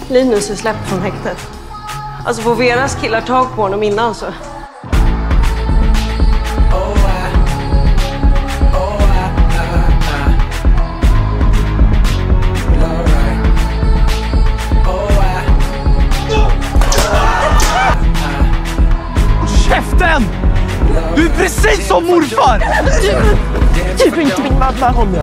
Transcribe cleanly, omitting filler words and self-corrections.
Linus är släppt från häktet. Alltså får Veras killar tag på honom innan så. Käften! Du är precis som morfar! Du är inte min mamma.